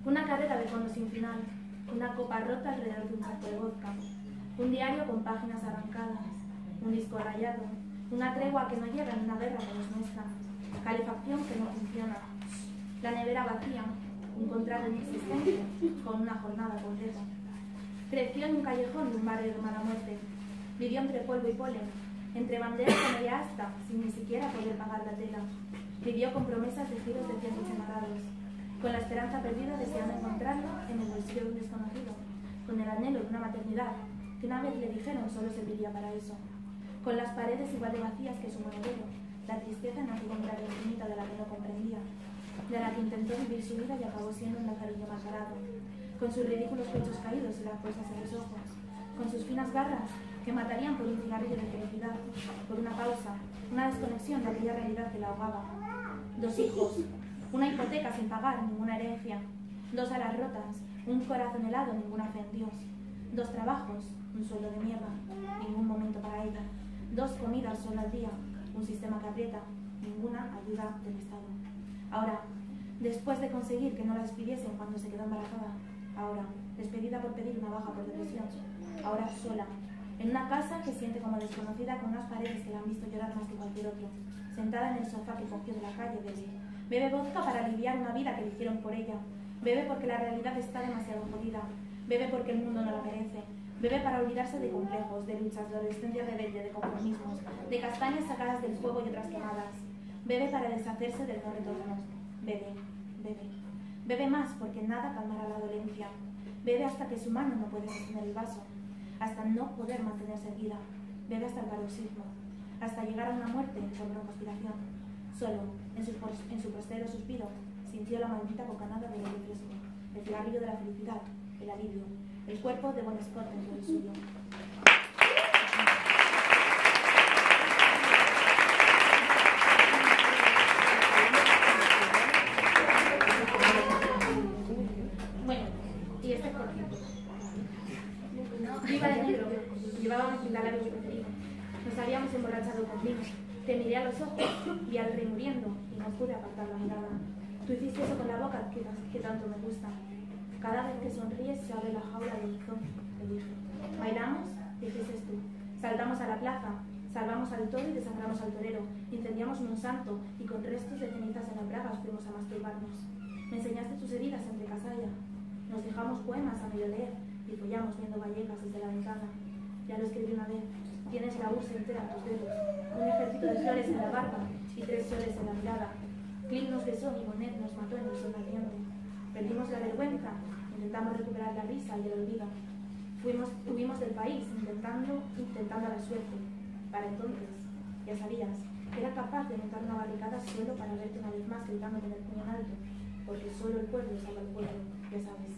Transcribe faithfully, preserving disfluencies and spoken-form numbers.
Una carrera de fondo sin final, una copa rota alrededor de un saco de vodka, un diario con páginas arrancadas, un disco rayado, una tregua que no llega en una guerra que nos nuestra, calefacción que no funciona, la nevera vacía, un contrato inexistente con una jornada completa. Creció en un callejón de un barrio de mala muerte, vivió entre polvo y polen, entre banderas de media asta, sin ni siquiera poder pagar la tela. Vivió con promesas de giros de cien enamarados, con la esperanza perdida deseando encontrarlo en el bolsillo de un desconocido, con el anhelo de una maternidad que una vez le dijeron solo serviría para eso, con las paredes igual de vacías que su monedero, la tristeza en la que comprar infinita de la que no comprendía, de la que intentó vivir su vida y acabó siendo un lazarillo mascarado, con sus ridículos pechos caídos y las bolsas en los ojos, con sus finas garras que matarían por un cigarrillo de felicidad, por una pausa, una desconexión de aquella realidad que la ahogaba. Dos hijos, una hipoteca sin pagar, ninguna herencia, dos alas rotas, un corazón helado, ninguna fe en Dios, dos trabajos, un sueldo de mierda, ningún momento para ella, dos comidas solo al día, un sistema que aprieta, ninguna ayuda del Estado. Ahora, después de conseguir que no la despidiesen cuando se quedó embarazada, ahora, despedida por pedir una baja por depresión, ahora sola, en una casa que siente como desconocida con unas paredes que la han visto llorar más que cualquier otro, sentada en el sofá que cogió de la calle, bebe. Bebe vodka para aliviar una vida que eligieron por ella. Bebe porque la realidad está demasiado jodida. Bebe porque el mundo no la merece. Bebe para olvidarse de complejos, de luchas, de adolescencia rebelde, de conformismos, de castañas sacadas del fuego y otras quemadas. Bebe para deshacerse del no retorno. Bebe, bebe. Bebe más porque nada calmará la dolencia. Bebe hasta que su mano no puede sostener el vaso, hasta no poder mantenerse erguida. Bebe hasta el paroxismo, hasta llegar a una muerte por broncoaspiración. Solo, en su, en su postero suspiro, sintió la maldita bocanada del aire fresco, el cigarrillo de la felicidad, el alivio, el cuerpo de Bon Scott dentro del suyo. Bueno, y este es cortito. Yo iba de negro, llevábamos pintalabios preferidos. Nos habíamos emborrachado con vino. Te miré a los ojos, vi al rey muriendo y no pude apartar la mirada. Tú hiciste eso con la boca que, que tanto me gusta. Cada vez que sonríes se abre la jaula del zoo, te dije. Bailamos, dijiste tú. Saltamos a la plaza, salvamos al toro y desangramos al torero. Incendiamos un santo y con restos de cenizas en las bragas fuimos a masturbarnos. Me enseñaste tus heridas entre casalla. Nos dejamos poemas a medio leer y follamos viendo Vallecas desde la ventana. Ya lo escribí una vez. Tienes la ursa entera en tus dedos, un ejército de flores en la barba y tres soles en la mirada. Clint nos besó y Monet nos mató en el sol naciente. Perdimos la vergüenza, intentamos recuperar la risa y el olvido. Fuimos, huimos del país intentando, intentando la suerte. Para entonces, ya sabías, era capaz de montar una barricada solo para verte una vez más gritando con el puño en alto, porque solo el pueblo salva al pueblo, ya sabes.